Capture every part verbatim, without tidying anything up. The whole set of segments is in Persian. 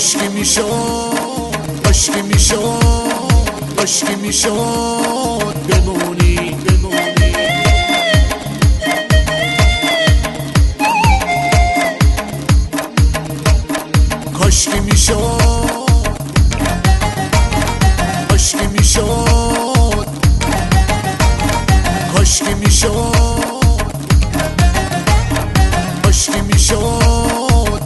کاشکی میشد کاشکی میشد کاشکی میشد بمونی بمونی کاشکی میشد کاشکی میشد کاشکی میشد کاشکی میشد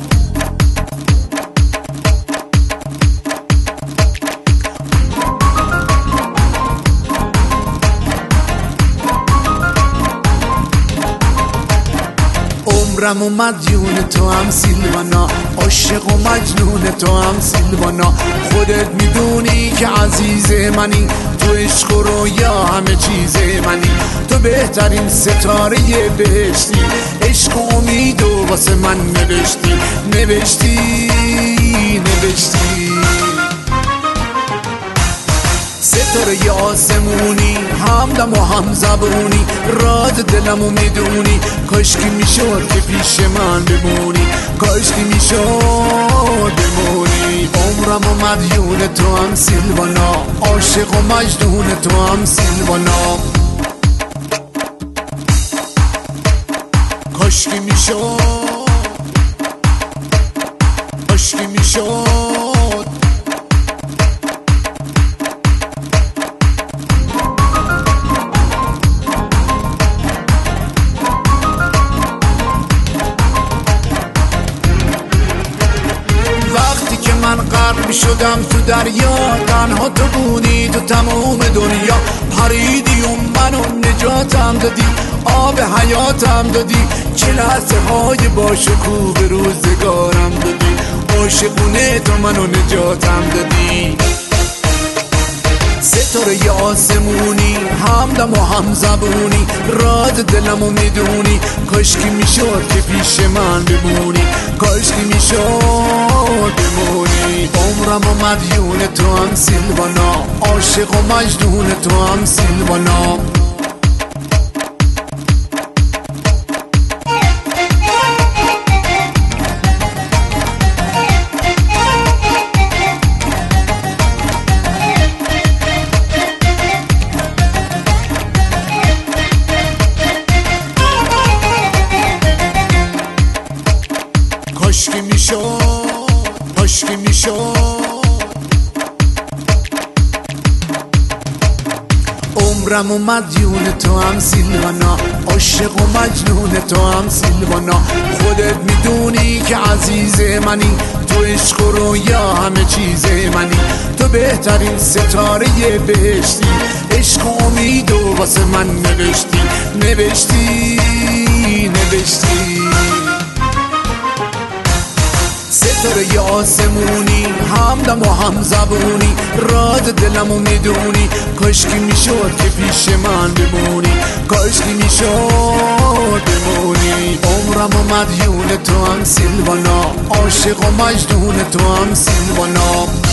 عمرم و مدیون تو هم سیلوانا، عاشق و مجنون تو هم سیلوانا. خودت میدونی که عزیز منی، تو عشق و رویا همه چیز منی. تو بهترین ستاره بهشتی، عشق و امید و واسه من نوشتی نوشتی نوشتی. ستاره آسمونی، همدم و هم زبونی، راز دلمو میدونی. کاشکی میشد که پیش من بمونی، کاشکی میشد بمونی. عمرم و مدیون تو هم سیلوانا، عاشق و مجنون تو هم سیلوانا. کاشکی میشد کاشکی میشد من غرق شدم تو دریا، تنها تو بودی تو تمام دنیا. پریدی و منو نجاتم دادی، آب حیاتم دادی. چه لحظه های باشکوه به روزگارم دادی، عاشقونه تو منو نجاتم دادی. ستاره آسمونی، همدم و هم زبونی، راز دلمو میدونی. کاشکی میشد که پیش من بمونی، کاشکی میشد بمونی. عمرم و مدیون تو هم سیلوانا، عاشق و مجنون تو هم سیلوانا. کاشکی میشد کاشکی میشد عمرم و مدیون تو هم سیلوانا، عاشق و مجنون تو هم سیلوانا. خودت میدونی که عزیز منی، تو عشق و رویا همه چیز منی. تو بهترین ستاره بهشتی، عشق و امید و واسه من نوشتی نوشتی نوشتی. ستاره آسمونی، همدم و هم زبونی، راز دلمو میدونی. کاشکی میشد که پیش من بمونی، کاشکی میشد بمونی. عمرم و مدیون تو هم سیلوانا، عاشق و مجنون تو هم سیلوانا.